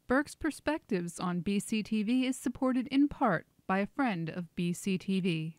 Berks Perspectives on BCTV is supported in part by a friend of BCTV.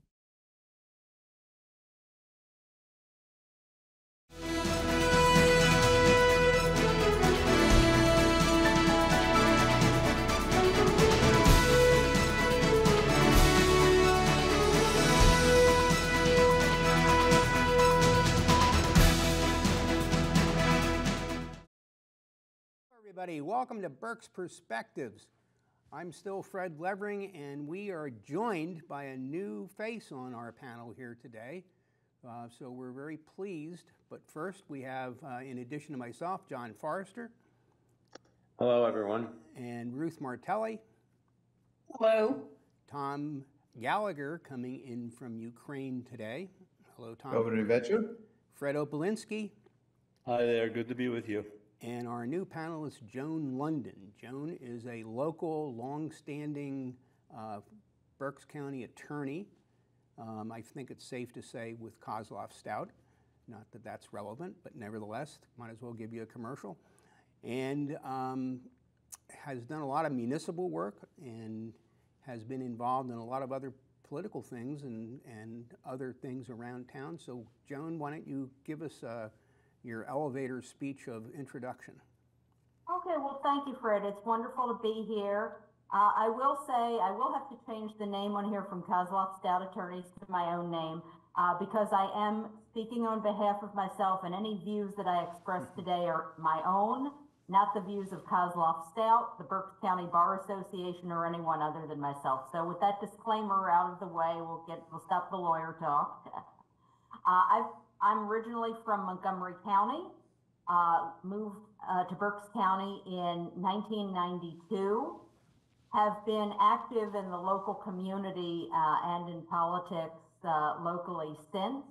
Everybody, welcome to Berks Perspectives. I'm still Fred Levering, and we are joined by a new face on our panel here today. So we're very pleased. But first, we have, in addition to myself, John Forrester. Hello, everyone. And Ruth Martelli. Hello. Tom Gallagher coming in from Ukraine today. Hello, Tom. Dobry wieczór. Fred Opalinski. Hi there, good to be with you. And our new panelist, Joan London. Joan is a local, long-standing Berks County attorney. I think it's safe to say with Kozloff Stout. Not that that's relevant, but nevertheless, might as well give you a commercial. And has done a lot of municipal work and has been involved in a lot of other political things and other things around town. So, Joan, why don't you give us your elevator speech of introduction. Okay, well, thank you, Fred. It's wonderful to be here. I will say I will have to change the name on here from Kozloff Stout Attorneys to my own name because I am speaking on behalf of myself, and any views that I express today are my own, not the views of Kozloff Stout, the Berks County Bar Association, or anyone other than myself. So with that disclaimer out of the way, we'll stop the lawyer talk. I'm originally from Montgomery County, moved to Berks County in 1992, have been active in the local community and in politics locally since,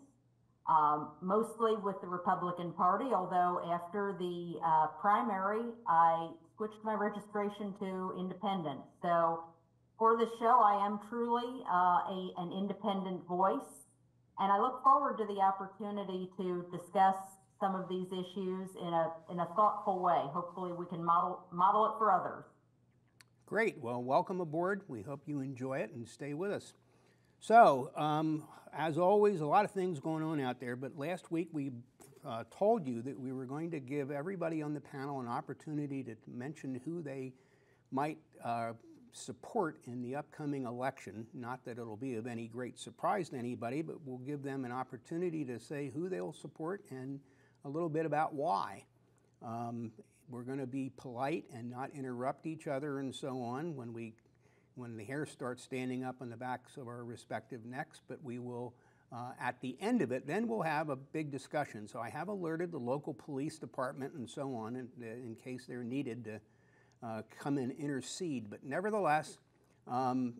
mostly with the Republican Party, although after the primary, I switched my registration to independent. So for the show, I am truly an independent voice. And I look forward to the opportunity to discuss some of these issues in a thoughtful way. Hopefully we can model it for others. Great. Well, welcome aboard. We hope you enjoy it and stay with us. So, as always, a lot of things going on out there, but last week we told you that we were going to give everybody on the panel an opportunity to mention who they might support in the upcoming election. Not that it'll be of any great surprise to anybody, but we'll give them an opportunity to say who they'll support and a little bit about why. We're going to be polite and not interrupt each other and so on when the hair starts standing up on the backs of our respective necks, but we will, at the end of it, then we'll have a big discussion. So I have alerted the local police department and so on in case they're needed to come and intercede. But nevertheless, I'm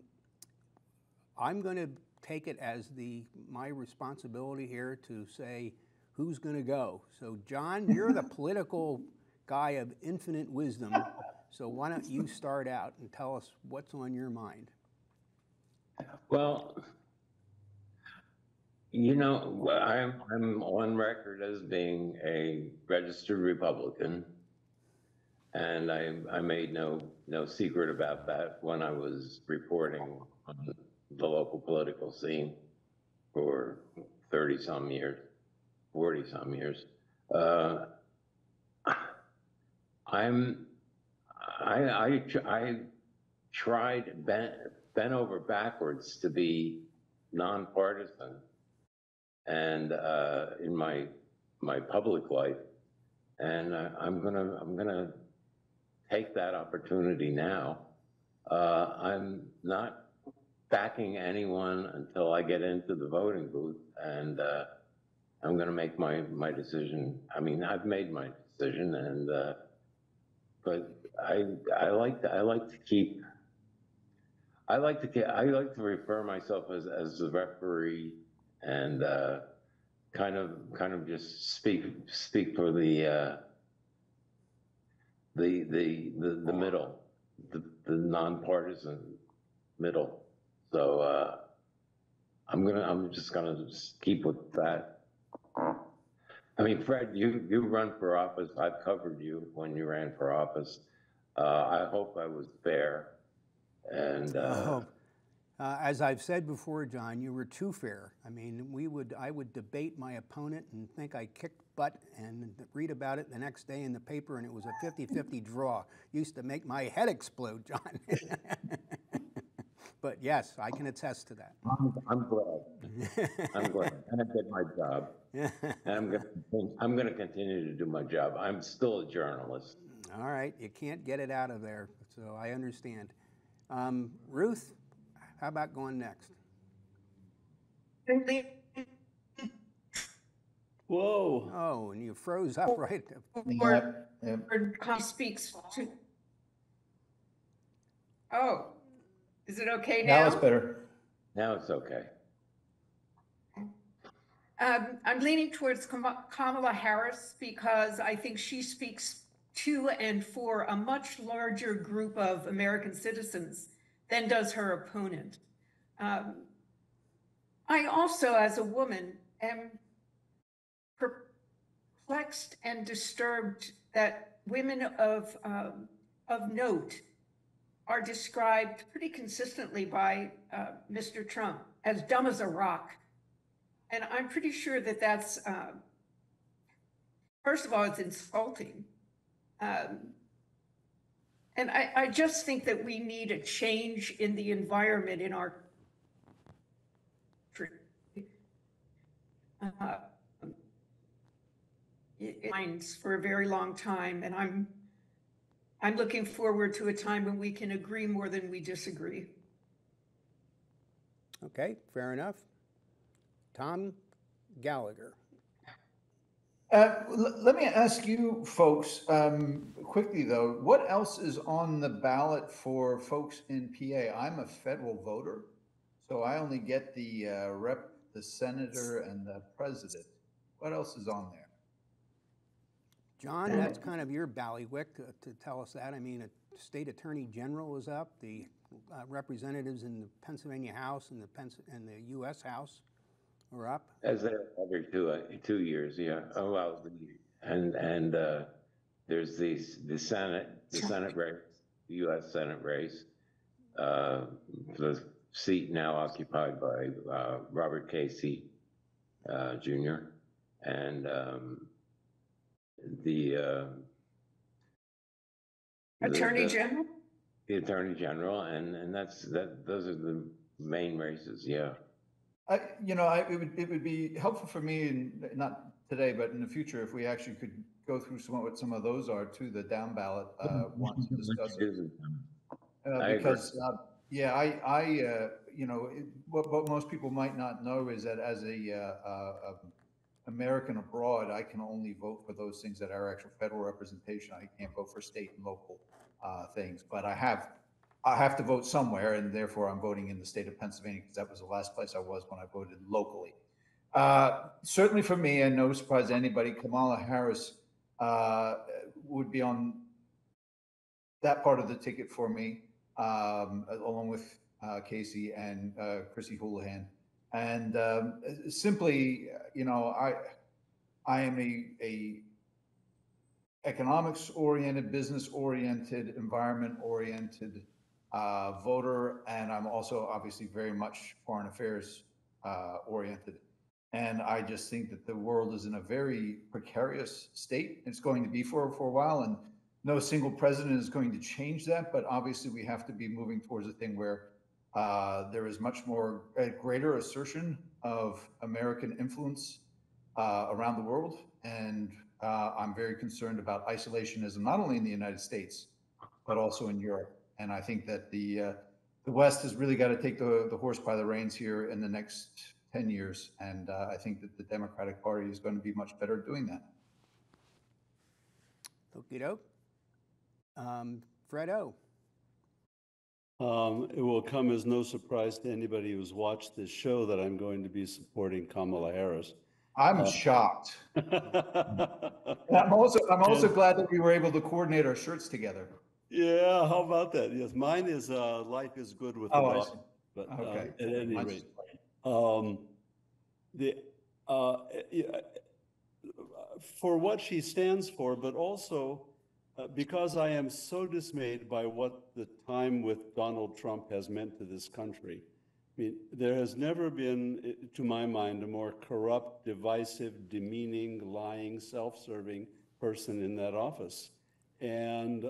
going to take it as my responsibility here to say who's going to go. So, John, you're the political guy of infinite wisdom. So why don't you start out and tell us what's on your mind? Well, you know, I'm on record as being a registered Republican. And I made no secret about that when I was reporting on the local political scene for 30-some years, 40-some years. I tried bent over backwards to be nonpartisan, and in my public life, and I'm gonna take that opportunity now. I'm not backing anyone until I get into the voting booth, and I'm going to make my decision. I mean, I've made my decision, and but I like to refer myself as the referee, and kind of just speak for the middle, the nonpartisan middle. So I'm just gonna keep with that. I mean, Fred, you run for office. I've covered you when you ran for office. I hope I was fair. And as I've said before, John, you were too fair. I mean, I would debate my opponent and think I kicked butt and read about it the next day in the paper, and it was a 50-50 draw. Used to make my head explode, John. But yes, I can attest to that. I'm glad. I'm glad. And I did my job. And I'm going to continue to do my job. I'm still a journalist. All right, you can't get it out of there, so I understand. Ruth, how about going next? Whoa. Oh, and you froze up right. He speaks to. Oh, is it okay now? Now it's better. Now it's okay. I'm leaning towards Kamala Harris because I think she speaks to and for a much larger group of American citizens than does her opponent. I also, as a woman, am perplexed and disturbed that women of note are described pretty consistently by Mr. Trump as dumb as a rock. And I'm pretty sure that that's, first of all, it's insulting. And I just think that we need a change in the environment in our country. Minds for a very long time, and I'm looking forward to a time when we can agree more than we disagree. Okay, fair enough. Tom Gallagher. Let me ask you folks quickly, though, what else is on the ballot for folks in PA? I'm a federal voter, so I only get the rep, the senator, and the president. What else is on there? John, that's kind of your ballywick to tell us that. I mean, a state attorney general is up, the representatives in the Pennsylvania House and the U.S. House are up. As they're every 2 years, yeah. Oh well, and there's the Senate race, the U.S. Senate race, the seat now occupied by Robert Casey Jr. and the Attorney General? The Attorney General, and those are the main races, yeah. It would be helpful for me, and not today, but in the future, if we actually could go through what some of those are to the down ballot ones to discuss it. Because what most people might not know is that as a American abroad, I can only vote for those things that are actual federal representation. I can't vote for state and local things, but I have to vote somewhere, and therefore I'm voting in the state of Pennsylvania because that was the last place I was when I voted locally. Certainly for me, and no surprise to anybody, Kamala Harris would be on that part of the ticket for me, along with Casey and Chrissy Houlihan. And simply, I am a economics-oriented, business-oriented, environment-oriented voter, and I'm also obviously very much foreign affairs oriented. And I just think that the world is in a very precarious state. It's going to be for a while, and no single president is going to change that. But obviously, we have to be moving towards a thing where there is much more, a greater assertion of American influence around the world. And I'm very concerned about isolationism, not only in the United States, but also in Europe. And I think that the West has really got to take the horse by the reins here in the next 10 years. And I think that the Democratic Party is going to be much better at doing that. Okie doke. Fredo. It will come as no surprise to anybody who's watched this show that I'm going to be supporting Kamala Harris. I'm shocked. I'm also glad that we were able to coordinate our shirts together. Yeah, how about that? Yes, mine is life is good with the dog. But okay. At any rate, for what she stands for, but also because I am so dismayed by what the time with Donald Trump has meant to this country. I mean, there has never been, to my mind, a more corrupt, divisive, demeaning, lying, self-serving person in that office. And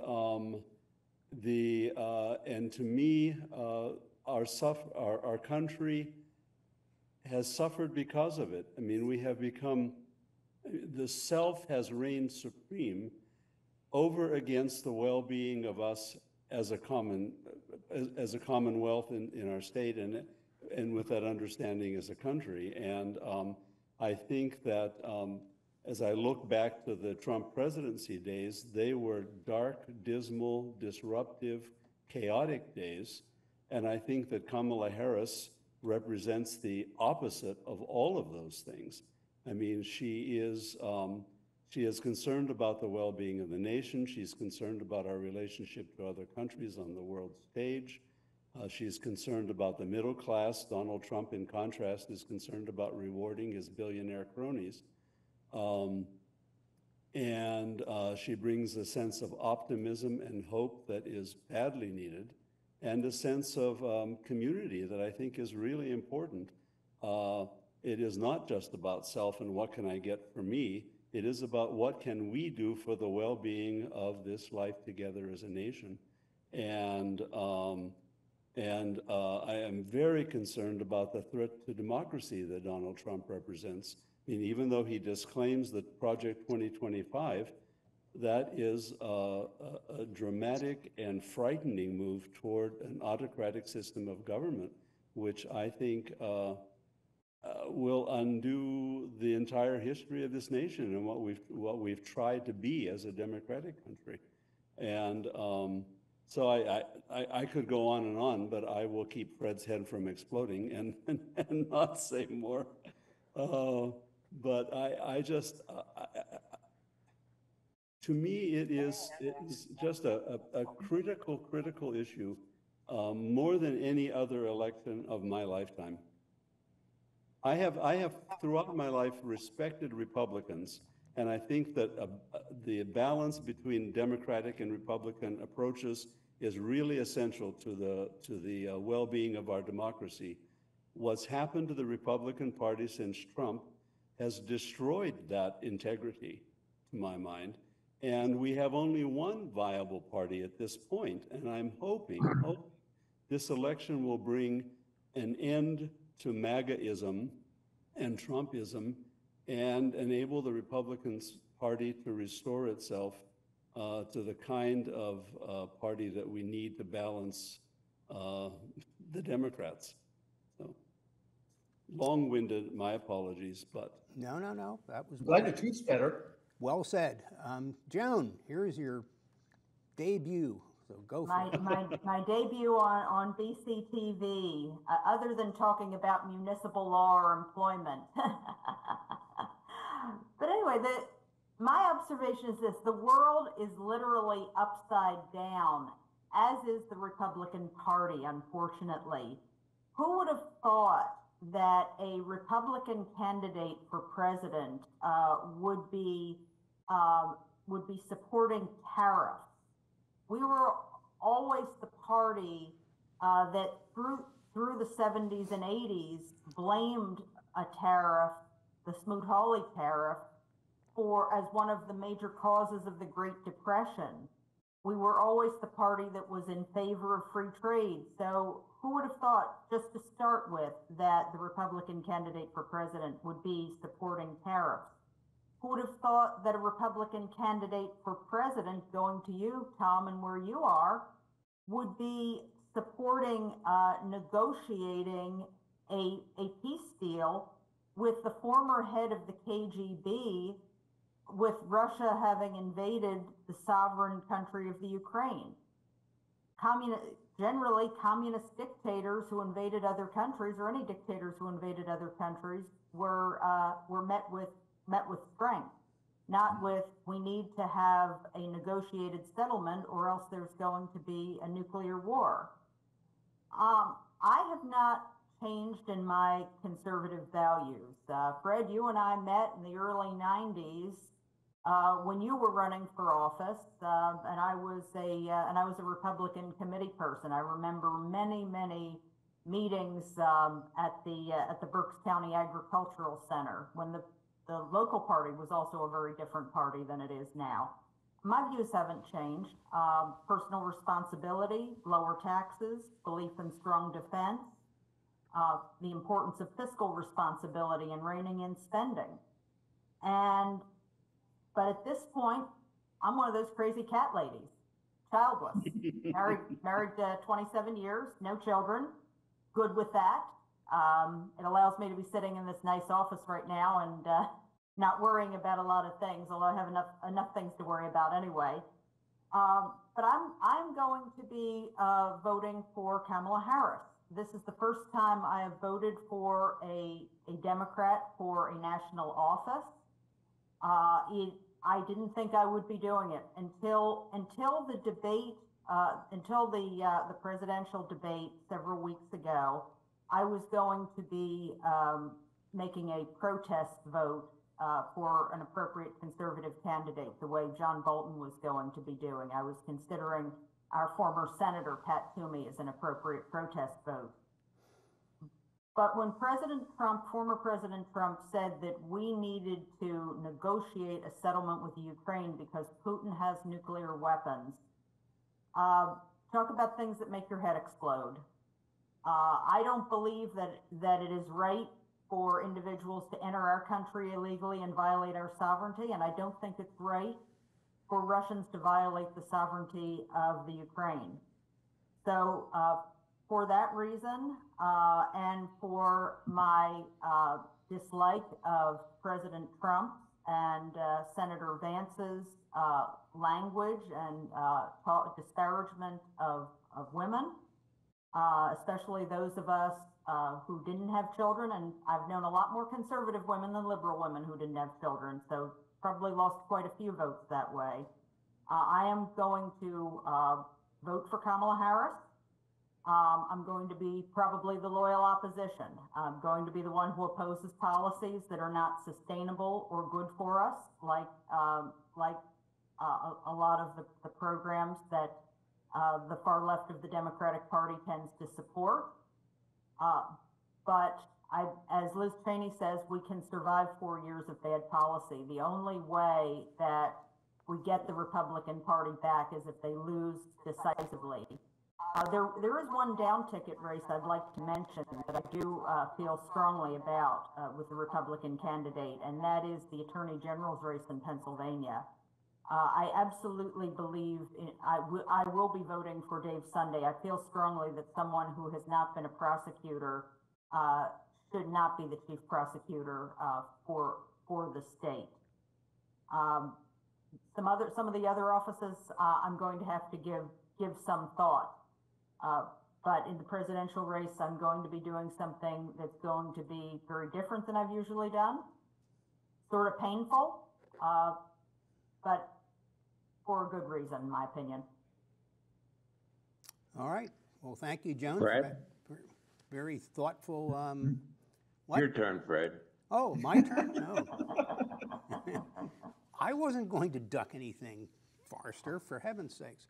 and to me, our country has suffered because of it. I mean, we have become, the self has reigned supreme over against the well-being of us as a commonwealth in our state, and with that understanding as a country. And I think that as I look back to the Trump presidency days, they were dark, dismal, disruptive, chaotic days. And I think that Kamala Harris represents the opposite of all of those things. I mean, she is concerned about the well-being of the nation. She's concerned about our relationship to other countries on the world stage. She's concerned about the middle class. Donald Trump, in contrast, is concerned about rewarding his billionaire cronies. She brings a sense of optimism and hope that is badly needed, and a sense of community that I think is really important. It is not just about self and what can I get for me. It is about what can we do for the well-being of this life together as a nation. And I am very concerned about the threat to democracy that Donald Trump represents. I mean, even though he disclaims that Project 2025, that is a dramatic and frightening move toward an autocratic system of government, which I think will undo the entire history of this nation and what we've tried to be as a democratic country. And so I could go on, but I will keep Fred's head from exploding and not say more. But to me, it is just a critical issue, more than any other election of my lifetime. I have throughout my life respected Republicans, and I think that the balance between Democratic and Republican approaches is really essential to the well-being of our democracy. What's happened to the Republican Party since Trump has destroyed that integrity, to my mind. And we have only one viable party at this point, and I'm hoping this election will bring an end to MAGA-ism and Trumpism and enable the Republican Party to restore itself to the kind of party that we need to balance the Democrats. So, long-winded, my apologies, but. No, that was Glad the truth's better. well said. Joan, here is your debut, so go for it. My debut on BCTV, other than talking about municipal law or employment. But anyway, my observation is this: the world is literally upside down, as is the Republican Party, unfortunately. Who would have thought that a Republican candidate for president would be supporting tariffs? We were always the party that through the 70s and 80s blamed a tariff, the Smoot-Hawley tariff, as one of the major causes of the Great Depression. We were always the party that was in favor of free trade. So who would have thought, just to start with, that the Republican candidate for president would be supporting tariffs? Who would have thought that a Republican candidate for president, going to you, Tom, and where you are, would be supporting negotiating a peace deal with the former head of the KGB, with Russia having invaded the sovereign country of the Ukraine? Generally, communist dictators who invaded other countries, or any dictators who invaded other countries, were met with strength, not with, we need to have a negotiated settlement or else there's going to be a nuclear war. I have not changed in my conservative values. Fred, you and I met in the early 90s when you were running for office, and I was a Republican committee person. I remember many meetings at the Berks County Agricultural Center when the local party was also a very different party than it is now. My views haven't changed. Personal responsibility, lower taxes, belief in strong defense, the importance of fiscal responsibility and reining in spending. But at this point, I'm one of those crazy cat ladies, childless, married 27 years, no children, good with that. It allows me to be sitting in this nice office right now and not worrying about a lot of things, although I have enough things to worry about anyway. But I'm going to be voting for Kamala Harris. This is the first time I have voted for a Democrat for a national office. I didn't think I would be doing it until the debate, until the presidential debate several weeks ago. I was going to be making a protest vote for an appropriate conservative candidate, the way John Bolton was going to be doing. I was considering our former Senator Pat Toomey as an appropriate protest vote. But when former President Trump said that we needed to negotiate a settlement with Ukraine because Putin has nuclear weapons, talk about things that make your head explode. I don't believe that it is right for individuals to enter our country illegally and violate our sovereignty, and I don't think it's right for Russians to violate the sovereignty of the Ukraine. So for that reason, and for my dislike of President Trump and Senator Vance's language and disparagement of women, especially those of us who didn't have children, and I've known a lot more conservative women than liberal women who didn't have children, so probably lost quite a few votes that way. I am going to vote for Kamala Harris. I'm going to be probably the loyal opposition. I'm going to be the one who opposes policies that are not sustainable or good for us, like a lot of the programs that the far left of the Democratic Party tends to support. But as Liz Cheney says, we can survive 4 years of bad policy. The only way that we get the Republican Party back is if they lose decisively. There is one down ticket race I'd like to mention that I do feel strongly about with the Republican candidate, and that is the Attorney General's race in Pennsylvania. I absolutely believe I will be voting for Dave Sunday. I feel strongly that someone who has not been a prosecutor should not be the chief prosecutor for the state. Some of the other offices I'm going to have to give some thought. But in the presidential race, I'm going to be doing something that's going to be very different than I've usually done. Sort of painful, but for a good reason, in my opinion. All right. Well, thank you, Joan. Fred? For very thoughtful. Your turn, Fred. Oh, my turn? No. I wasn't going to duck anything, Forrester, for heaven's sakes.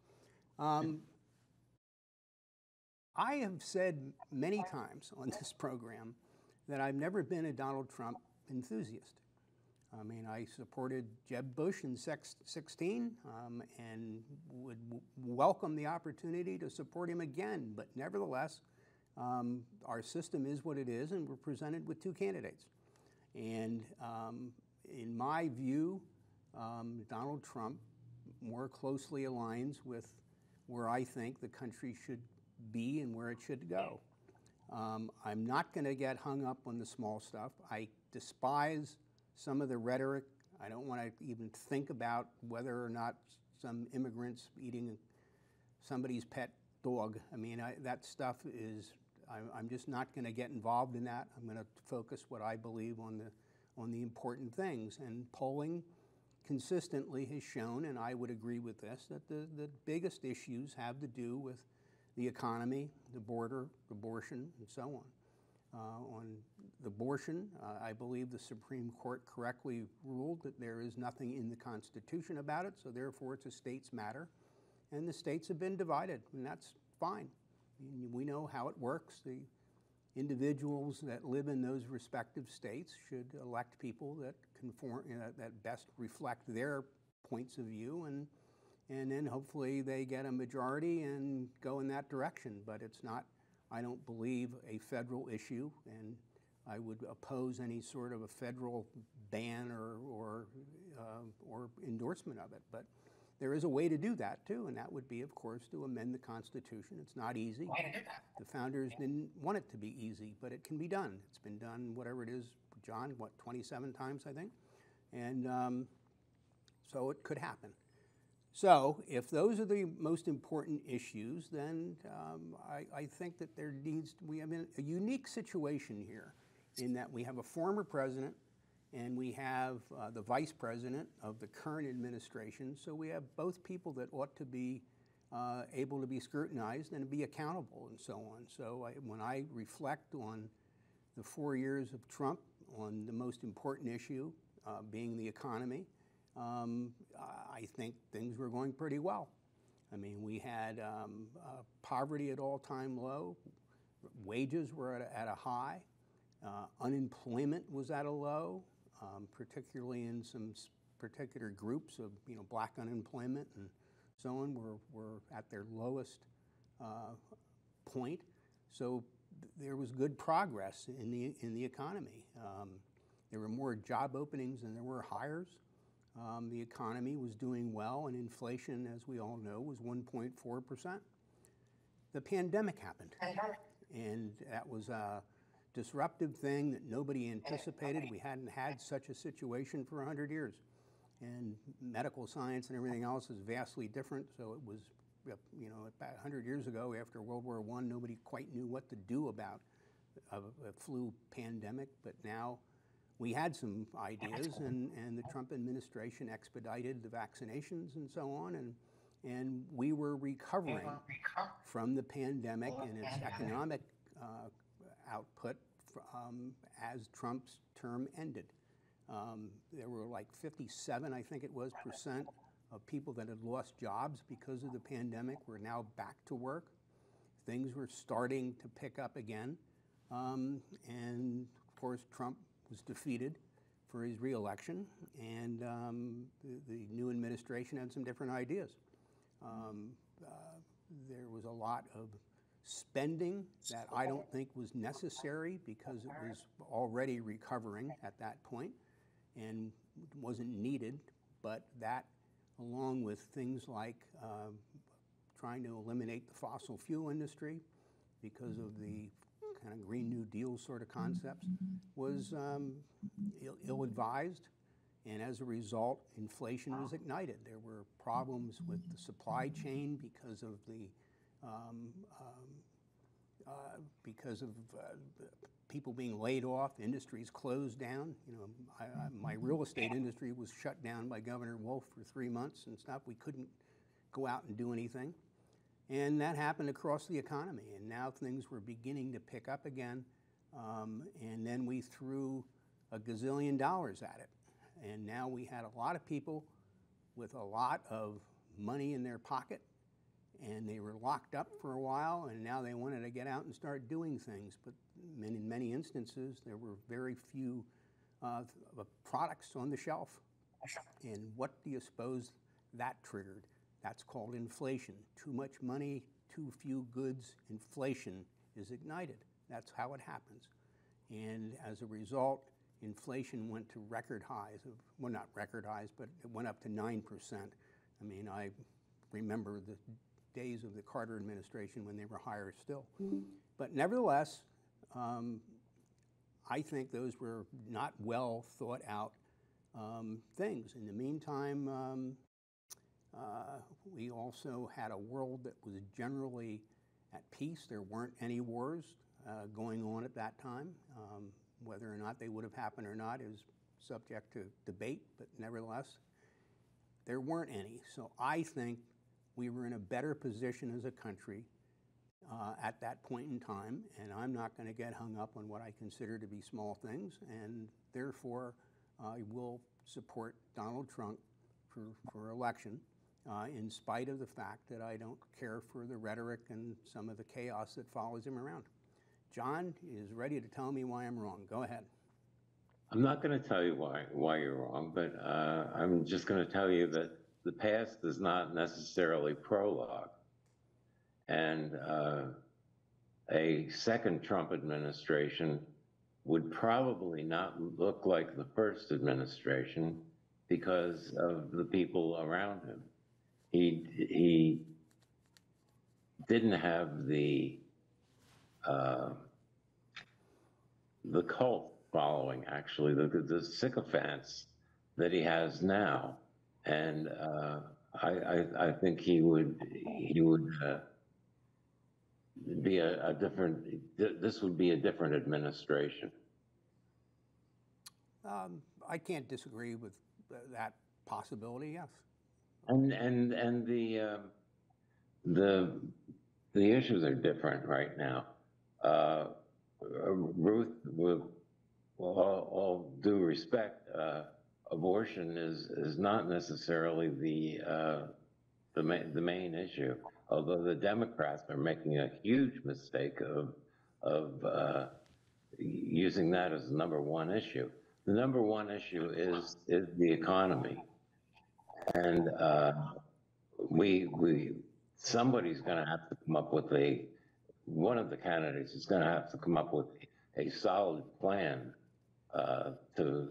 I have said many times on this program that I've never been a Donald Trump enthusiast. I mean, I supported Jeb Bush in 16 and would welcome the opportunity to support him again. But nevertheless, our system is what it is, and we're presented with two candidates. And in my view, Donald Trump more closely aligns with where I think the country should be and where it should go. I'm not going to get hung up on the small stuff. I despise some of the rhetoric. I don't want to even think about whether or not some immigrants eating somebody's pet dog. I mean, that stuff is, I'm just not going to get involved in that. I'm going to focus what I believe on the important things. And polling consistently has shown, and I would agree with this, that the biggest issues have to do with the economy, the border, abortion, and so on the abortion. I believe the Supreme Court correctly ruled that there is nothing in the Constitution about it, so therefore it's a state's matter. And the states have been divided, and that's fine. We know how it works. The individuals that live in those respective states should elect people that conform, that best reflect their points of view, and then hopefully they get a majority and go in that direction. But it's not, I don't believe, a federal issue, and I would oppose any sort of a federal ban or endorsement of it. But there is a way to do that too, and that would be, of course, to amend the Constitution. It's not easy. The founders didn't want it to be easy, but it can be done. It's been done, whatever it is, John, 27 times, I think? And so it could happen. So if those are the most important issues, then I think that we have a unique situation here in that we have a former president and we have the vice president of the current administration. So we have both people that ought to be able to be scrutinized and be accountable and so on. So when I reflect on the 4 years of Trump on the most important issue, being the economy, I think things were going pretty well. I mean, we had poverty at all-time low, wages were at a high, unemployment was at a low, particularly in some particular groups of, black unemployment and so on were at their lowest point. So there was good progress in the economy. There were more job openings than there were hires. The economy was doing well, and inflation, as we all know, was 1.4%. The pandemic happened, and that was a disruptive thing that nobody anticipated. We hadn't had such a situation for 100 years, and medical science and everything else is vastly different. So it was, about 100 years ago, after World War I, nobody quite knew what to do about a flu pandemic, but now we had some ideas, and the Trump administration expedited the vaccinations and so on, and we were recovering from the pandemic and its economic output as Trump's term ended. There were like 57, I think it was, percent of people that had lost jobs because of the pandemic were now back to work. Things were starting to pick up again, and of course Trump was defeated for his re-election, and the new administration had some different ideas. There was a lot of spending that I don't think was necessary because it was already recovering at that point and wasn't needed, but that, along with things like trying to eliminate the fossil fuel industry because of the kind of Green New Deal sort of concepts, was ill-advised, and as a result, inflation was ignited. There were problems with the supply chain because of people being laid off, industries closed down. My real estate industry was shut down by Governor Wolf for 3 months and stuff. We couldn't go out and do anything. And that happened across the economy, and now things were beginning to pick up again, and then we threw a gazillion dollars at it. And now we had a lot of people with a lot of money in their pocket, and they were locked up for a while, and now they wanted to get out and start doing things. But in many instances, there were very few products on the shelf. And what do you suppose that triggered? That's called inflation. Too much money, too few goods, inflation is ignited. That's how it happens. And as a result, inflation went to record highs of, well, not record highs, but it went up to 9%. I mean, I remember the days of the Carter administration when they were higher still. But nevertheless, I think those were not well thought out things. In the meantime, we also had a world that was generally at peace. There weren't any wars going on at that time. Whether or not they would have happened or not is subject to debate, but nevertheless, there weren't any. So I think we were in a better position as a country at that point in time, and I'm not going to get hung up on what I consider to be small things, and therefore I will support Donald Trump for election, in spite of the fact that I don't care for the rhetoric and some of the chaos that follows him around. John is ready to tell me why I'm wrong. Go ahead. I'm not going to tell you why you're wrong, but I'm just going to tell you that the past is not necessarily prologue. And a second Trump administration would probably not look like the first administration because of the people around him. He didn't have the cult following, actually, the sycophants that he has now, and I think he would be a different. This would be a different administration. I can't disagree with that possibility. Yes. And the issues are different right now. Ruth, with all due respect, abortion is not necessarily the main issue. Although the Democrats are making a huge mistake of using that as the number one issue. The number one issue is the economy, and somebody's going to have to come up with one of the candidates is going to have to come up with a solid plan to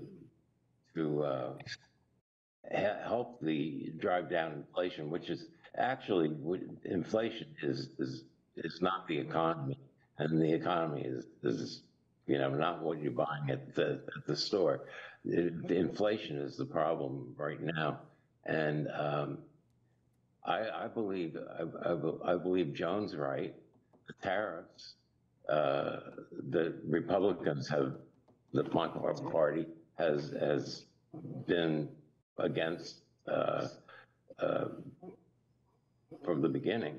help drive down inflation, which is actually inflation is not the economy, and the economy is not what you're buying at the store. The inflation is the problem right now, and I believe Joan's right. The tariffs, the Republicans the party has been against from the beginning.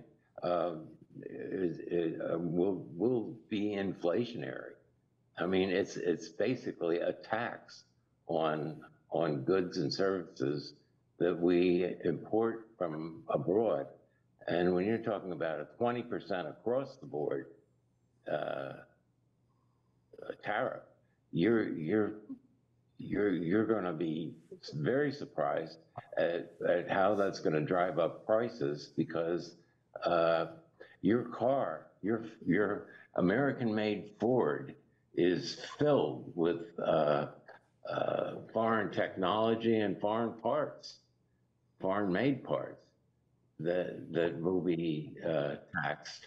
Will be inflationary. I mean, it's basically a tax on goods and services that we import from abroad. And when you're talking about a 20% across the board tariff, you're going to be very surprised at how that's going to drive up prices, because your car, your American-made Ford is filled with foreign technology and foreign parts, foreign-made parts that will be taxed.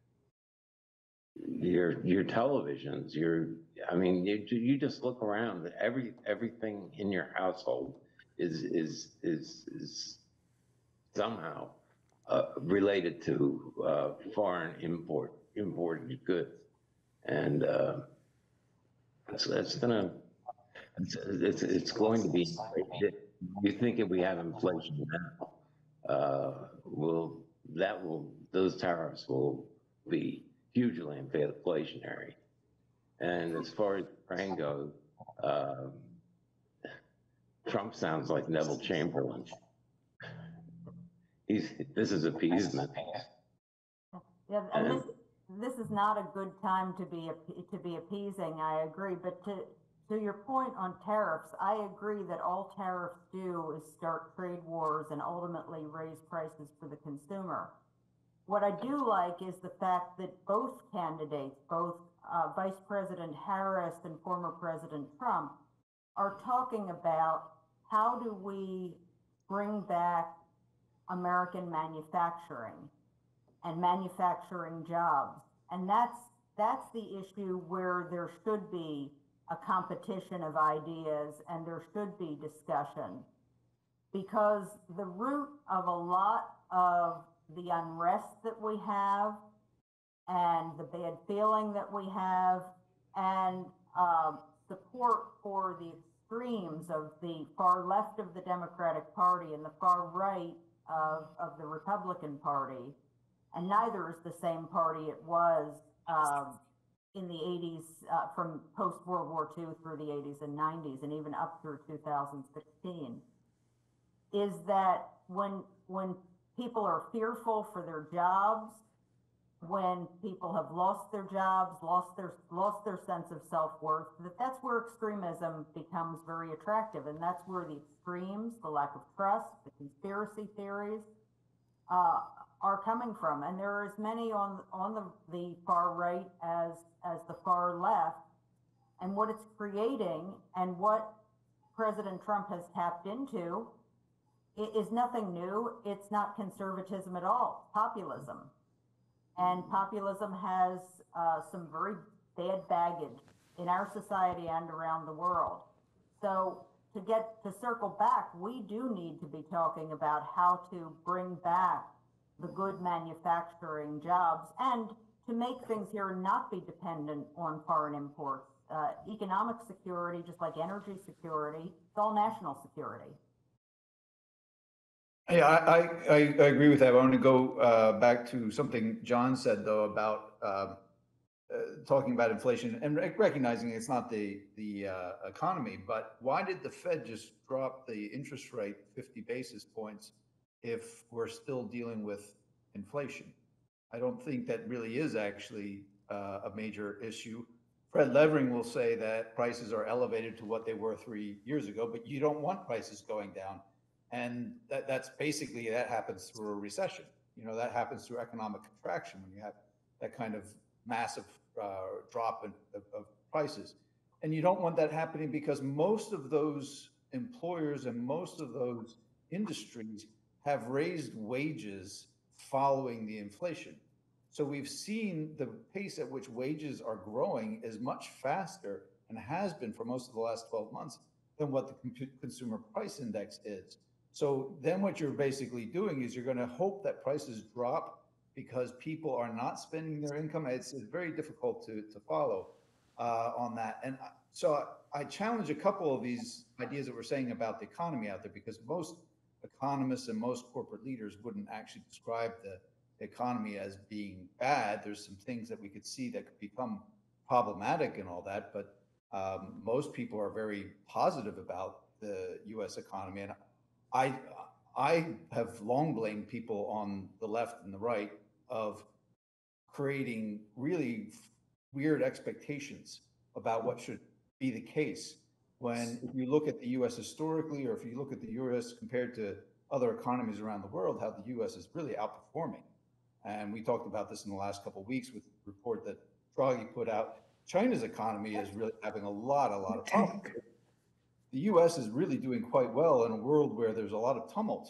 Your televisions, you just look around. Everything in your household is somehow related to foreign imported goods, and it's going to be. You think if we have inflation now, those tariffs will be hugely inflationary. And as far as Ukraine goes, Trump sounds like Neville Chamberlain. This is appeasement. Yeah, and this is not a good time to be appeasing. I agree, but to your point on tariffs, I agree that all tariffs do is start trade wars and ultimately raise prices for the consumer. What I do like is the fact that both candidates, both Vice President Harris and former President Trump, are talking about how do we bring back American manufacturing and manufacturing jobs. And that's the issue where there should be a competition of ideas and there should be discussion, because the root of a lot of the unrest that we have and the bad feeling that we have and support for the extremes of the far left of the Democratic Party and the far right of the Republican Party, and neither is the same party it was in the 80s, from post-World War II through the 80s and 90s, and even up through 2016, is that when people are fearful for their jobs, when people have lost their jobs, lost their sense of self-worth, that's where extremism becomes very attractive, and that's where the extremes, the lack of trust, the conspiracy theories are coming from. And there are as many on the far right as the far left. And what it's creating and what President Trump has tapped into is nothing new. It's not conservatism at all, populism. And populism has some very bad baggage in our society and around the world. So to circle back, we do need to be talking about how to bring back the good manufacturing jobs and to make things here not be dependent on foreign imports. Economic security, just like energy security, it's all national security. Yeah, I agree with that. I want to go back to something John said, though, about talking about inflation and recognizing it's not the economy, but why did the Fed just drop the interest rate 50 basis points if we're still dealing with inflation? I don't think that really is actually a major issue. Fred Levering will say that prices are elevated to what they were 3 years ago, but you don't want prices going down. And that's basically, that happens through a recession. You know, that happens through economic contraction when you have that kind of massive drop of prices. And you don't want that happening because most of those employers and most of those industries have raised wages following the inflation. So we've seen the pace at which wages are growing is much faster and has been for most of the last 12 months than what the consumer price index is. So then what you're basically doing is you're going to hope that prices drop because people are not spending their income. It's very difficult to follow on that. And so I challenge a couple of these ideas that we're saying about the economy out there, because most economists and most corporate leaders wouldn't actually describe the economy as being bad. There's some things that we could see that could become problematic and all that, but most people are very positive about the U.S. economy. And I have long blamed people on the left and the right of creating really weird expectations about what should be the case. When if you look at the U.S. historically, or if you look at the U.S. compared to other economies around the world, how the U.S. is really outperforming. And we talked about this in the last couple of weeks with the report that Draghi put out. China's economy is really having a lot of problems. The U.S. is really doing quite well in a world where there's a lot of tumult.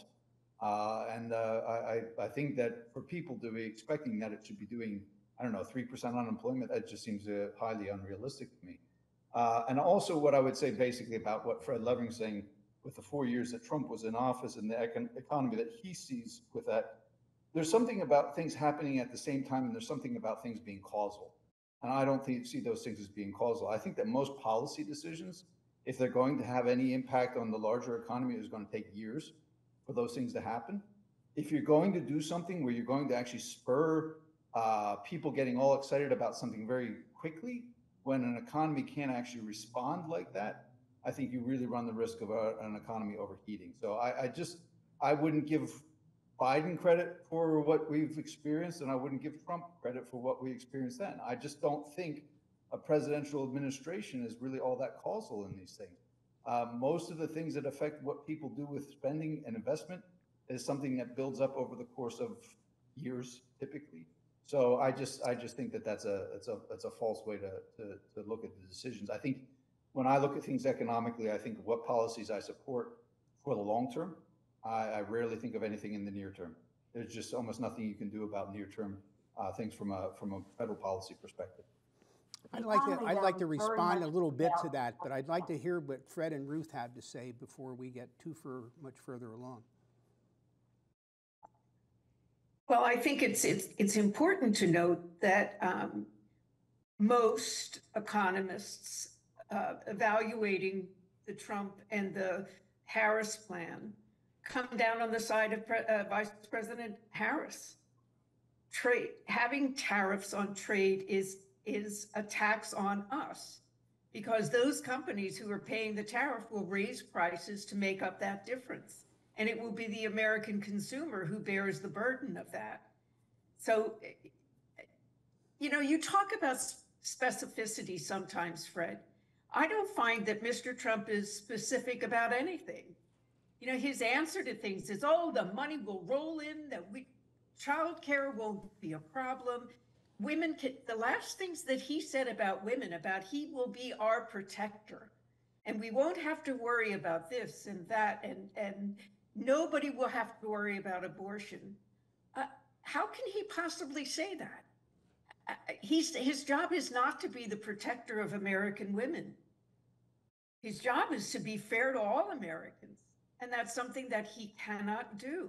I think that for people to be expecting that it should be doing, 3% unemployment, that just seems highly unrealistic to me. And also what I would say basically about what Fred Levering's saying with the 4 years that Trump was in office and the economy that he sees with that, there's something about things happening at the same time, and there's something about things being causal. And I don't see those things as being causal. I think that most policy decisions, if they're going to have any impact on the larger economy, is going to take years for those things to happen. If you're going to do something where you're going to actually spur people getting all excited about something very quickly, when an economy can't actually respond like that, I think you really run the risk of an economy overheating. So I wouldn't give Biden credit for what we've experienced, and I wouldn't give Trump credit for what we experienced then. I just don't think a presidential administration is really all that causal in these things. Most of the things that affect what people do with spending and investment is something that builds up over the course of years, typically. So I just think that that's a false way to look at the decisions. I think when I look at things economically, I think of what policies I support for the long term. I rarely think of anything in the near term. There's just almost nothing you can do about near term things from a federal policy perspective. I'd like to respond a little bit to that, but I'd like to hear what Fred and Ruth have to say before we get much further along. Well, I think it's important to note that most economists evaluating the Trump and the Harris plan come down on the side of Vice President Harris. having tariffs on trade is a tax on us, because those companies who are paying the tariff will raise prices to make up that difference. And it will be the American consumer who bears the burden of that. So, you know, you talk about specificity sometimes, Fred. I don't find that Mr. Trump is specific about anything. You know, his answer to things is, oh, the money will roll in, that child care won't be a problem. Women can, the last things that he said about women, about he will be our protector. And we won't have to worry about this and that, and nobody will have to worry about abortion. How can he possibly say that? His job is not to be the protector of American women. His job is to be fair to all Americans. And that's something that he cannot do.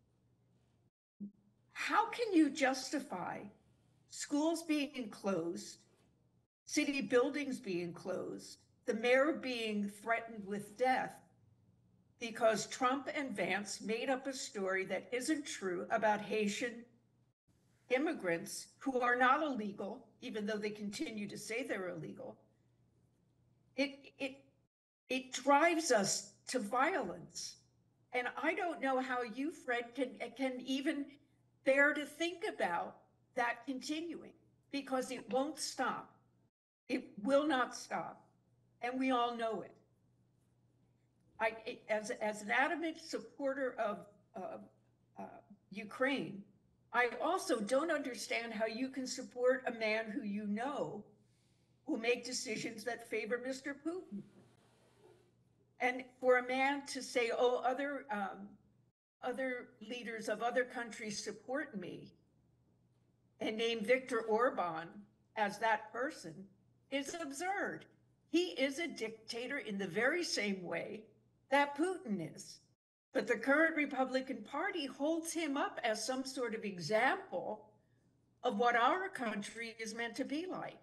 How can you justify schools being closed, city buildings being closed, the mayor being threatened with death because Trump and Vance made up a story that isn't true about Haitian immigrants who are not illegal, even though they continue to say they're illegal? It drives us to violence. And I don't know how you, Fred, can even bear to think about that continuing, because it won't stop. It will not stop. And we all know it. As an adamant supporter of Ukraine, I also don't understand how you can support a man who you know will make decisions that favor Mr. Putin. And for a man to say, oh, other leaders of other countries support me, and name Viktor Orban as that person, is absurd. He is a dictator in the very same way that Putin is. But the current Republican Party holds him up as some sort of example of what our country is meant to be like.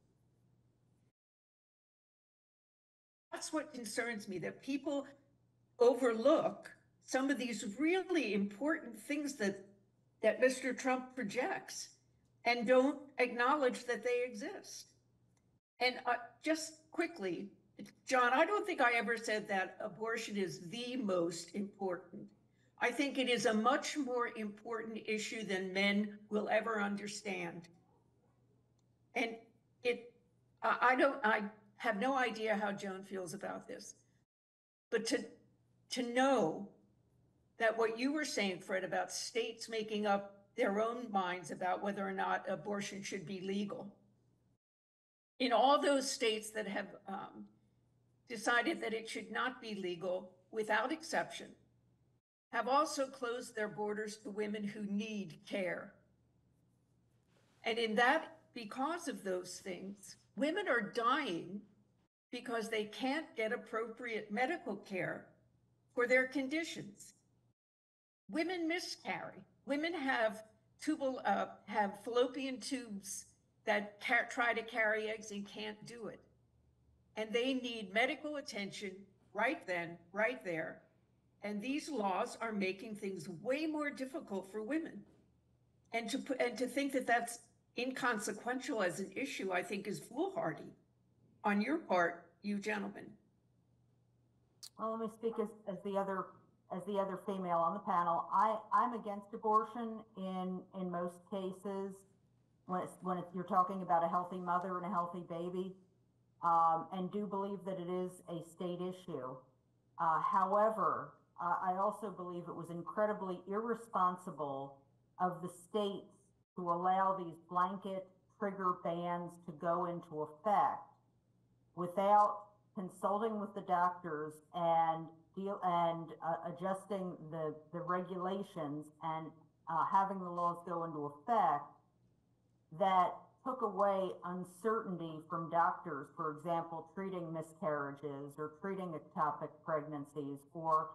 That's what concerns me, that people overlook some of these really important things that Mr. Trump projects and don't acknowledge that they exist. And just quickly, John, I don't think I ever said that abortion is the most important. I think it is a much more important issue than men will ever understand. And I have no idea how Joan feels about this, but to know that what you were saying, Fred, about states making up their own minds about whether or not abortion should be legal. In all those states that have decided that it should not be legal without exception, have also closed their borders to women who need care. And in that, because of those things, women are dying because they can't get appropriate medical care for their conditions. Women miscarry. Women have fallopian tubes that try to carry eggs and can't do it. And they need medical attention right then, right there. And these laws are making things way more difficult for women. And to think that that's inconsequential as an issue, I think, is foolhardy on your part, you gentlemen. Well, let me speak as the other female on the panel. I'm against abortion in most cases when you're talking about a healthy mother and a healthy baby, and do believe that it is a state issue. However, I also believe it was incredibly irresponsible of the states to allow these blanket trigger bans to go into effect without consulting with the doctors and adjusting the regulations and having the laws go into effect that took away uncertainty from doctors, for example, treating miscarriages or treating ectopic pregnancies, or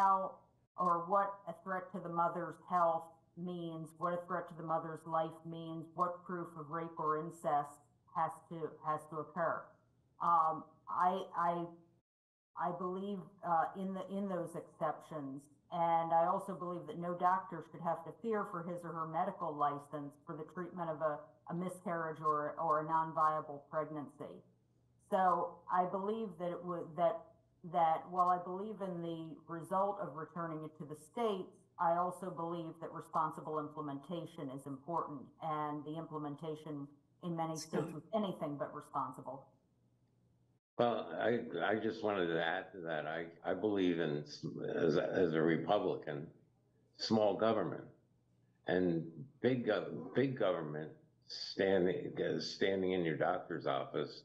what a threat to the mother's health means, what a threat to the mother's life means, what proof of rape or incest has to occur. I believe in those exceptions, And I also believe that no doctor should have to fear for his or her medical license for the treatment of a miscarriage or a non-viable pregnancy. So I believe that it would, that while I believe in the result of returning it to the states, I also believe that responsible implementation is important, and the implementation in many states is anything but responsible. Well, I just wanted to add to that. I believe in, as a Republican, small government, and big government standing in your doctor's office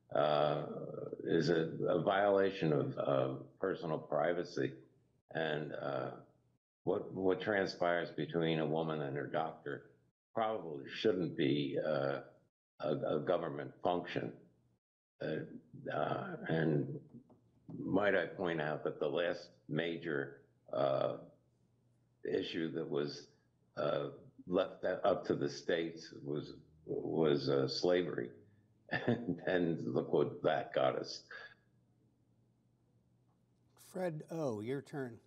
is a violation of personal privacy, and what transpires between a woman and her doctor probably shouldn't be a government function. And might I point out that the last major issue that was left up to the states was slavery, and look what that got us. Fred O., your turn.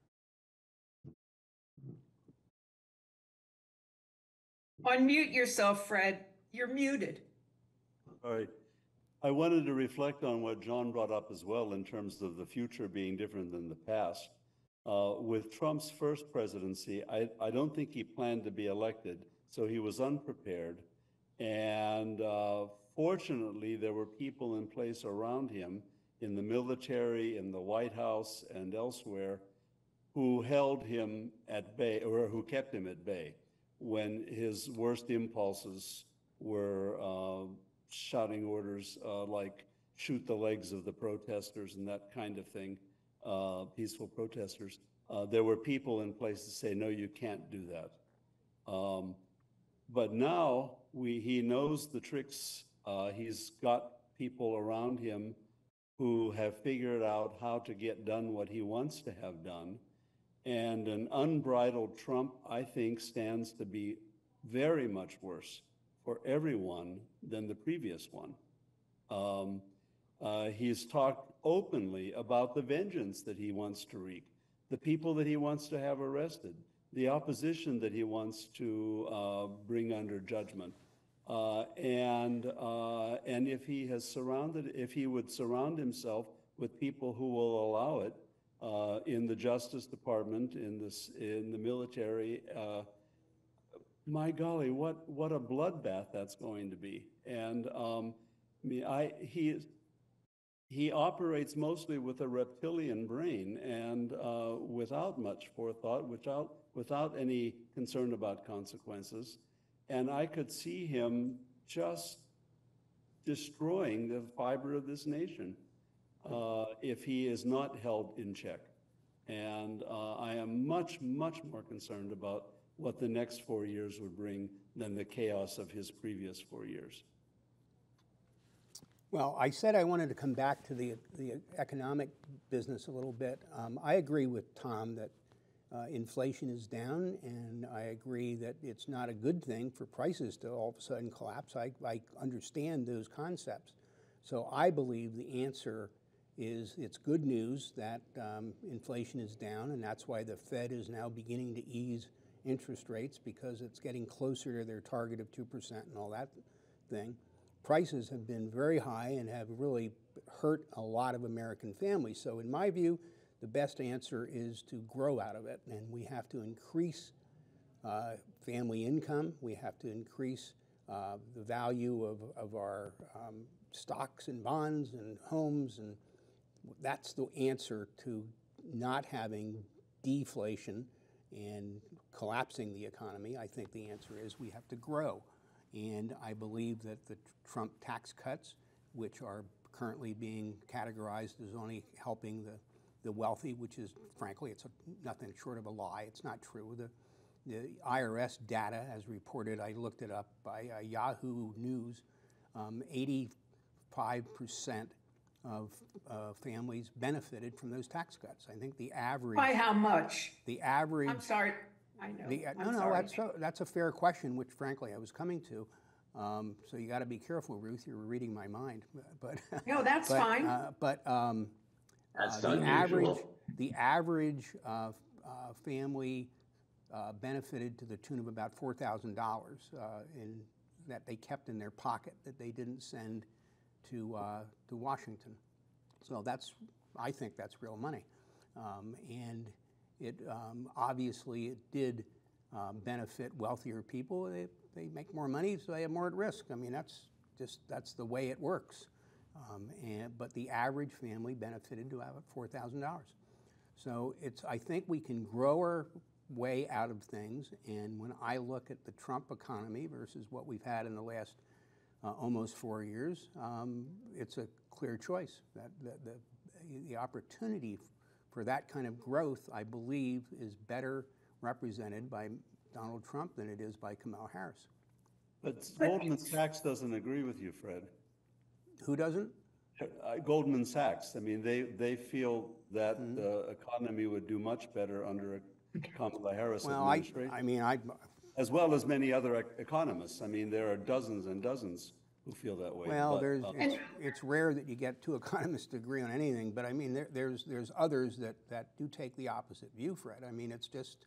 Unmute yourself, Fred. You're muted. All right. I wanted to reflect on what John brought up as well in terms of the future being different than the past. With Trump's first presidency, I don't think he planned to be elected, so he was unprepared. And fortunately, there were people in place around him in the military, in the White House, and elsewhere who held him at bay, or who kept him at bay when his worst impulses were shouting orders like shoot the legs of the protesters and that kind of thing, peaceful protesters. There were people in place to say, no, you can't do that. But now he knows the tricks. He's got people around him who have figured out how to get done what he wants to have done. And an unbridled Trump, I think, stands to be very much worse for everyone than the previous one. He's talked openly about the vengeance that he wants to wreak, the people that he wants to have arrested, the opposition that he wants to bring under judgment. And if he would surround himself with people who will allow it, in the Justice Department, in the military, my golly, what a bloodbath that's going to be. And he operates mostly with a reptilian brain and without much forethought, without any concern about consequences. And I could see him just destroying the fiber of this nation if he is not held in check. And I am much, much more concerned about what the next 4 years would bring than the chaos of his previous 4 years. Well, I said I wanted to come back to the economic business a little bit. I agree with Tom that inflation is down, and I agree that it's not a good thing for prices to all of a sudden collapse. I understand those concepts. So I believe the answer is it's good news that inflation is down, and that's why the Fed is now beginning to ease interest rates, because it's getting closer to their target of 2% and all that thing. Prices have been very high and have really hurt a lot of American families. So in my view, the best answer is to grow out of it, and we have to increase family income. We have to increase the value of our stocks and bonds and homes, and that's the answer to not having deflation and collapsing the economy. I think the answer is we have to grow. And I believe that the Trump tax cuts, which are currently being categorized as only helping the wealthy, which is, frankly, it's nothing short of a lie. It's not true. The IRS data, as reported, I looked it up by Yahoo News, 85% of families benefited from those tax cuts. I think the average... By how much? The average... I'm sorry. I know. That's a fair question, which frankly I was coming to. So you got to be careful, Ruth. You're reading my mind. But no, that's fine. That's the average family benefited to the tune of about $4,000 in that they kept in their pocket that they didn't send to Washington. So I think that's real money, and it obviously it did benefit wealthier people. They make more money, so they have more at risk. I mean, that's the way it works. But the average family benefited to have $4,000. So I think we can grow our way out of things. And when I look at the Trump economy versus what we've had in the last almost 4 years, it's a clear choice. That the opportunity for that kind of growth, I believe, is better represented by Donald Trump than it is by Kamala Harris. But Goldman Sachs doesn't agree with you, Fred. Who doesn't? Goldman Sachs. I mean, they feel that the economy would do much better under a Kamala Harris administration. As well as many other economists. I mean, there are dozens and dozens who feel that way. Well, it's rare that you get two economists to agree on anything, but I mean, there's others that do take the opposite view, Fred. I mean, it's just,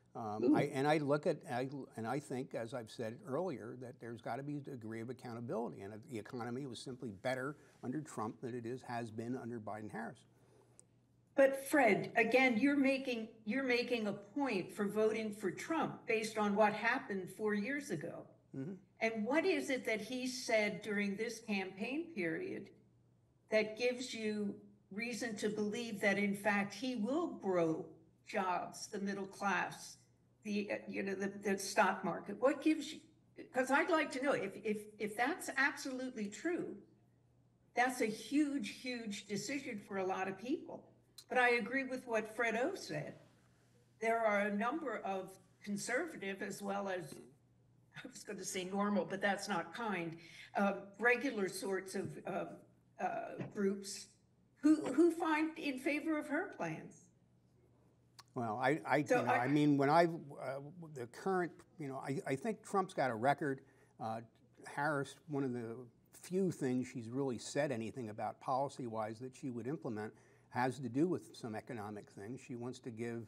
I think, as I've said earlier, that there's got to be a degree of accountability, and the economy was simply better under Trump than it has been under Biden-Harris. But Fred, again, you're making a point for voting for Trump based on what happened 4 years ago. Mm-hmm. And what is it that he said during this campaign period that gives you reason to believe that, in fact, he will grow jobs, the middle class, the stock market? What gives you? Because I'd like to know if that's absolutely true. That's a huge, huge decision for a lot of people. But I agree with what Fred O said. There are a number of conservative as well as, I was going to say normal, but that's not kind, regular sorts of groups who find in favor of her plans. Well, I mean, when the current, I think Trump's got a record. Harris, one of the few things she's really said anything about policy-wise that she would implement has to do with some economic things. She wants to give,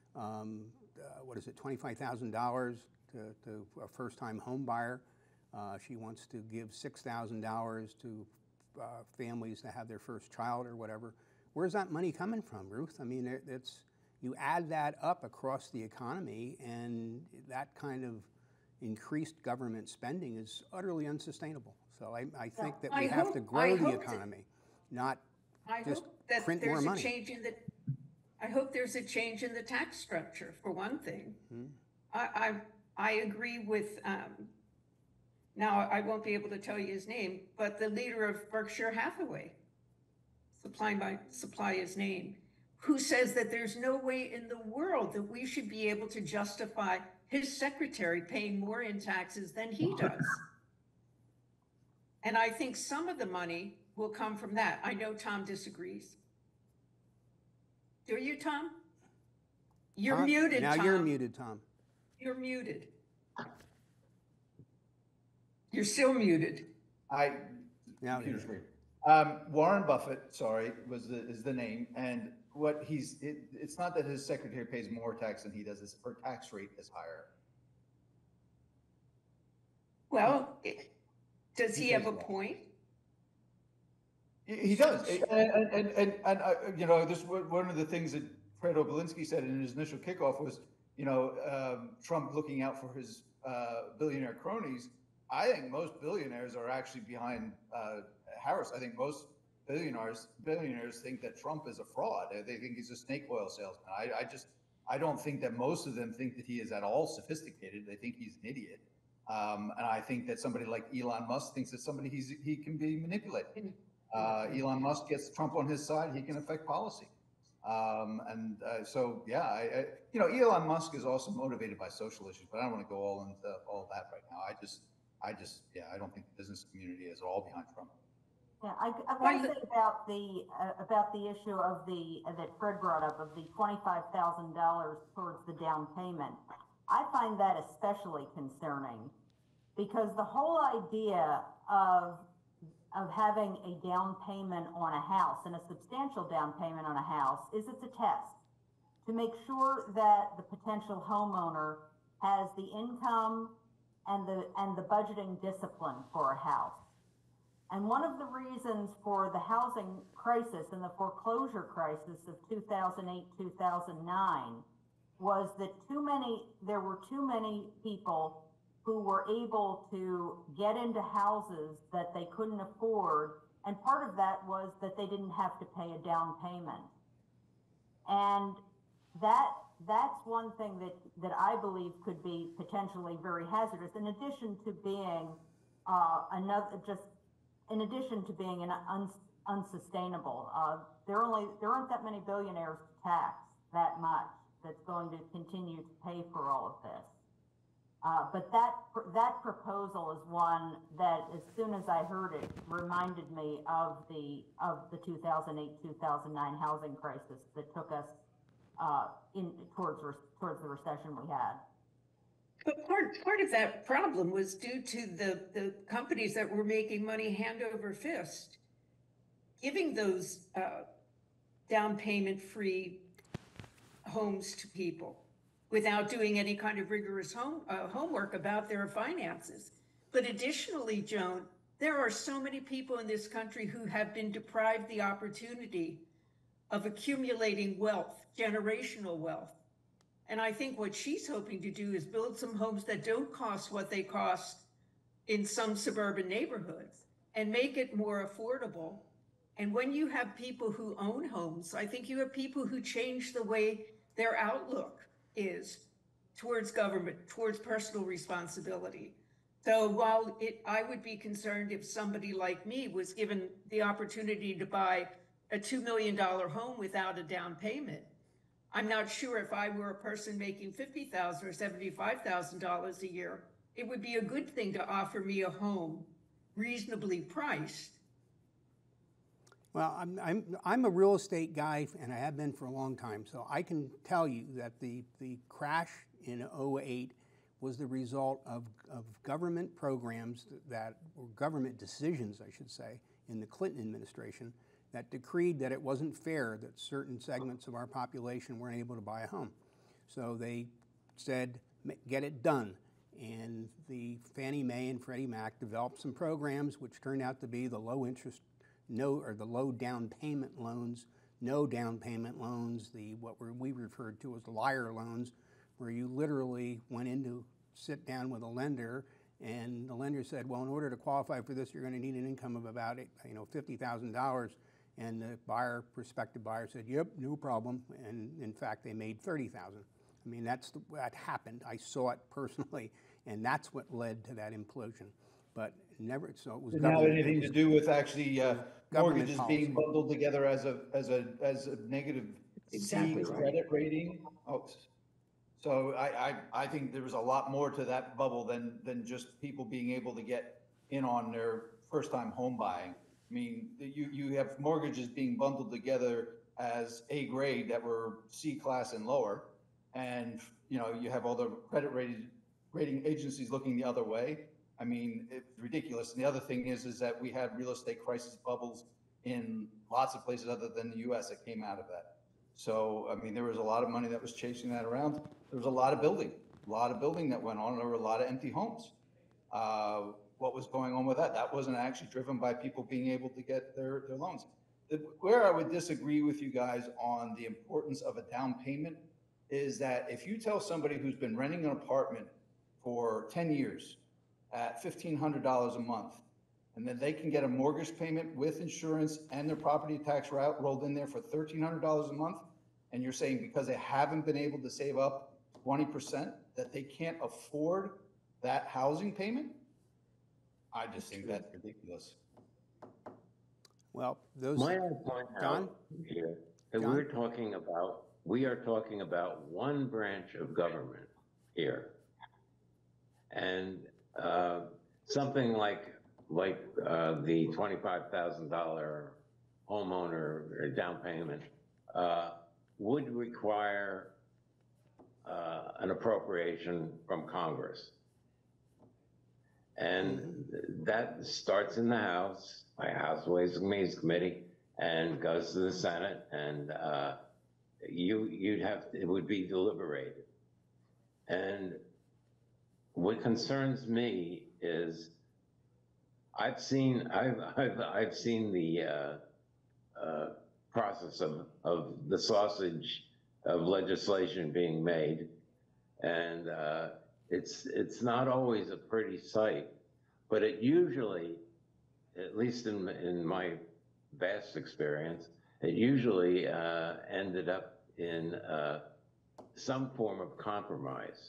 $25,000 to a first-time home buyer. She wants to give $6,000 to families to have their first child or whatever. Where's that money coming from, Ruth? I mean, you add that up across the economy, and that kind of increased government spending is utterly unsustainable. So I think that we have to grow the economy, not just print more money. I hope there's a change in the tax structure, for one thing. Mm-hmm. I agree with, now I won't be able to tell you his name, but the leader of Berkshire Hathaway, supply his name, who says that there's no way in the world that we should be able to justify his secretary paying more in taxes than he does. And I think some of the money will come from that. I know Tom disagrees. Do you, Tom? You're muted, Tom. Now you're muted, Tom. You're muted. You're still muted. Computer screen. Warren Buffett, is the name, and it's not that his secretary pays more tax than he does, it's her tax rate is higher. Well, does he have a point? He does, and this one of the things that Fred Opalinski said in his initial kickoff was, Trump looking out for his billionaire cronies. I think most billionaires are actually behind Harris. I think most billionaires think that Trump is a fraud. They think he's a snake oil salesman. I don't think that most of them think that he is at all sophisticated. They think he's an idiot. And I think that somebody like Elon Musk thinks that he can be manipulated. Elon Musk gets Trump on his side, he can affect policy. Elon Musk is also motivated by social issues, but I don't want to go all into all that right now. I don't think the business community is all behind Trump. Yeah, I want to say about the issue of that Fred brought up of the $25,000 towards the down payment. I find that especially concerning because the whole idea of having a down payment on a house and a substantial down payment on a house is it's a test. to make sure that the potential homeowner has the income and the budgeting discipline for a house. And one of the reasons for the housing crisis and the foreclosure crisis of 2008, 2009 was that there were too many people who were able to get into houses that they couldn't afford. And part of that was that they didn't have to pay a down payment. And that's one thing that I believe could be potentially very hazardous, in addition to being unsustainable. There aren't that many billionaires to tax that much that's going to continue to pay for all of this. But that proposal is one that, as soon as I heard it, reminded me of the 2008-2009 housing crisis that took us towards the recession we had. But part of that problem was due to the companies that were making money hand over fist, giving those down payment free homes to people without doing any kind of rigorous homework about their finances. But additionally, Joan, there are so many people in this country who have been deprived the opportunity of accumulating wealth, generational wealth. And I think what she's hoping to do is build some homes that don't cost what they cost in some suburban neighborhoods and make it more affordable. And when you have people who own homes, I think you have people who change the way their outlook is towards government, towards personal responsibility. So while I would be concerned if somebody like me was given the opportunity to buy a $2 million home without a down payment, I'm not sure if I were a person making $50,000 or $75,000 a year, it would be a good thing to offer me a home reasonably priced. Well, I'm a real estate guy, and I have been for a long time, so I can tell you that the crash in 2008 was the result of government programs or government decisions, I should say, in the Clinton administration that decreed that it wasn't fair that certain segments of our population weren't able to buy a home. So they said, get it done. And the Fannie Mae and Freddie Mac developed some programs which turned out to be the low interest, the low down payment loans, no down payment loans, what we referred to as liar loans, where you literally went in to sit down with a lender, and the lender said, well, in order to qualify for this, you're going to need an income of about $50,000. And the prospective buyer said, yep, no problem. And in fact, they made $30,000. I mean, that happened. I saw it personally, and that's what led to that implosion. But never, so it was. Didn't have anything to do with actually mortgages being bundled together as a negative Exactly C right. credit rating. Oh, so I think there was a lot more to that bubble than just people being able to get in on their first time home buying. I mean, you have mortgages being bundled together as A grade that were C class and lower, and you have all the credit rating agencies looking the other way. I mean, it's ridiculous. And the other thing is that we had real estate crisis bubbles in lots of places other than the U.S. that came out of that. So I mean, there was a lot of money that was chasing that around. There was a lot of building that went on. There were a lot of empty homes. What was going on with that? That wasn't actually driven by people being able to get their loans. Where I would disagree with you guys on the importance of a down payment is that if you tell somebody who's been renting an apartment for 10 years at $1,500 a month, and then they can get a mortgage payment with insurance and their property tax rolled in there for $1,300 a month, and you're saying because they haven't been able to save up 20% that they can't afford that housing payment? I just think that's ridiculous. Well, those. Might I point John? out here that John? we are talking about one branch of government here, and something like the $25,000 homeowner down payment would require an appropriation from Congress. And that starts in the House, by House Ways and Means Committee, and goes to the Senate, and it would be deliberated. And what concerns me is I've seen the process of the sausage of legislation being made, and it's not always a pretty sight, but it usually, at least in my vast experience, it usually ended up in some form of compromise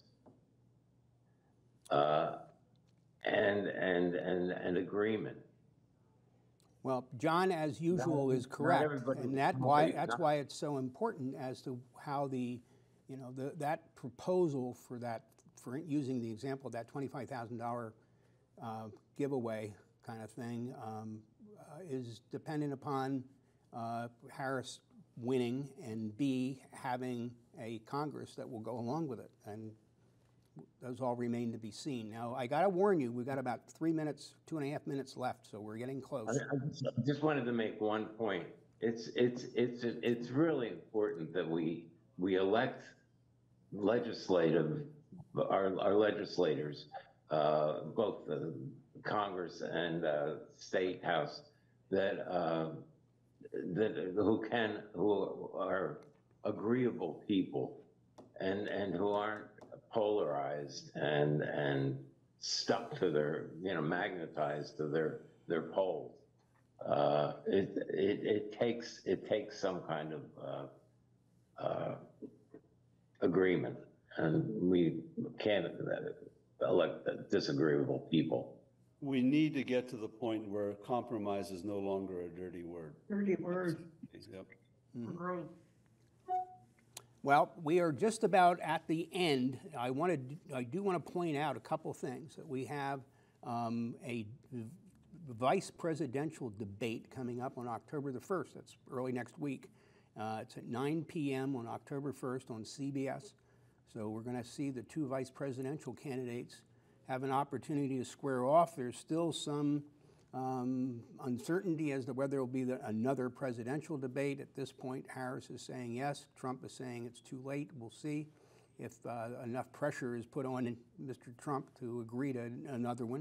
and agreement. Well, John, as usual, is correct, and that's why it's so important as to how that proposal for using the example of that $25,000 giveaway kind of thing is dependent upon Harris winning and B, having a Congress that will go along with it, and those all remain to be seen. Now, I got to warn you, we've got about 3 minutes, 2.5 minutes left, so we're getting close. I just wanted to make one point. It's really important that we elect our legislators, both the Congress and State House, who are agreeable people and who aren't polarized and stuck to their, magnetized to their poles. It takes some kind of agreement, and we can't elect disagreeable people. We need to get to the point where compromise is no longer a dirty word. Dirty word. Yep. Agreed. Well, we are just about at the end. I do want to point out a couple things. That we have a vice presidential debate coming up on October the 1st. That's early next week. It's at 9 p.m. on October 1st on CBS. So we're going to see the two vice presidential candidates have an opportunity to square off. There's still some uncertainty as to whether there will be another presidential debate. At this point, Harris is saying yes. Trump is saying it's too late. We'll see if enough pressure is put on Mr. Trump to agree to another one.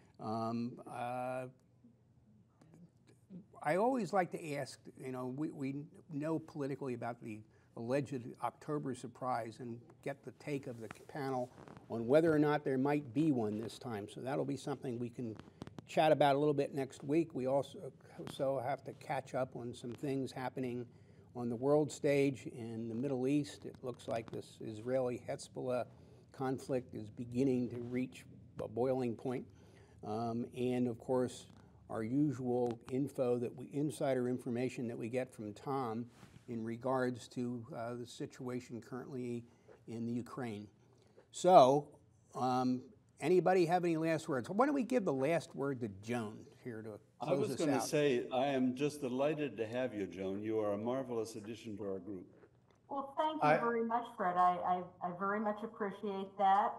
I always like to ask, we know politically about the alleged October surprise and get the take of the panel on whether or not there might be one this time. So that'll be something we can chat about a little bit next week. We also have to catch up on some things happening on the world stage in the Middle East. It looks like this Israeli-Hezbollah conflict is beginning to reach a boiling point. And of course, our usual insider information that we get from Tom in regards to the situation currently in the Ukraine. So, anybody have any last words? Why don't we give the last word to Joan here to close us out? I was going to say, I am just delighted to have you, Joan. You are a marvelous addition to our group. Well, thank you very much, Fred. I very much appreciate that.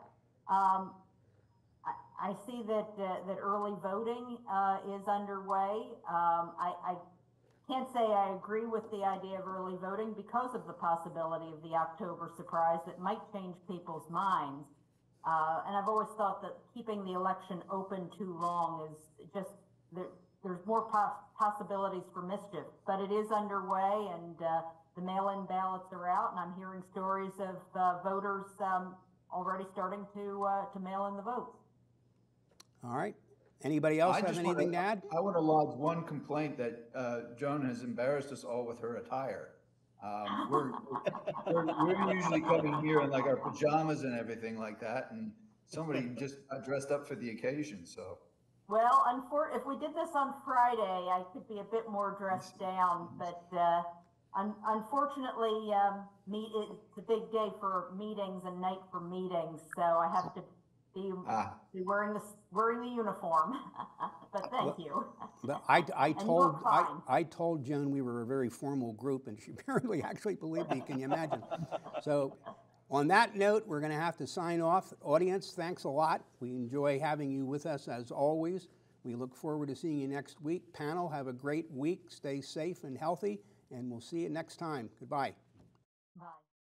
I see that early voting is underway. I can't say I agree with the idea of early voting because of the possibility of the October surprise that might change people's minds. And I've always thought that keeping the election open too long is just, there's more possibilities for mischief. But it is underway, and the mail-in ballots are out, and I'm hearing stories of voters already starting to mail in the votes. All right. Anybody else have anything to add? I want to lodge one complaint that Joan has embarrassed us all with her attire. We're usually coming here in like our pajamas and everything like that, and somebody just dressed up for the occasion. So, well, if we did this on Friday, I could be a bit more dressed down, but unfortunately, it's a big day for meetings and night for meetings, so I have to be wearing the uniform. But thank you. But I told Joan we were a very formal group, and she apparently actually believed me. Can you imagine? So, on that note, we're going to have to sign off. Audience, thanks a lot. We enjoy having you with us as always. We look forward to seeing you next week. Panel, have a great week. Stay safe and healthy, and we'll see you next time. Goodbye. Bye.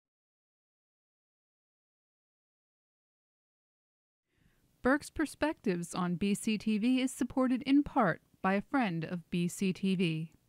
Berks Perspectives on BCTV is supported in part by a friend of BCTV.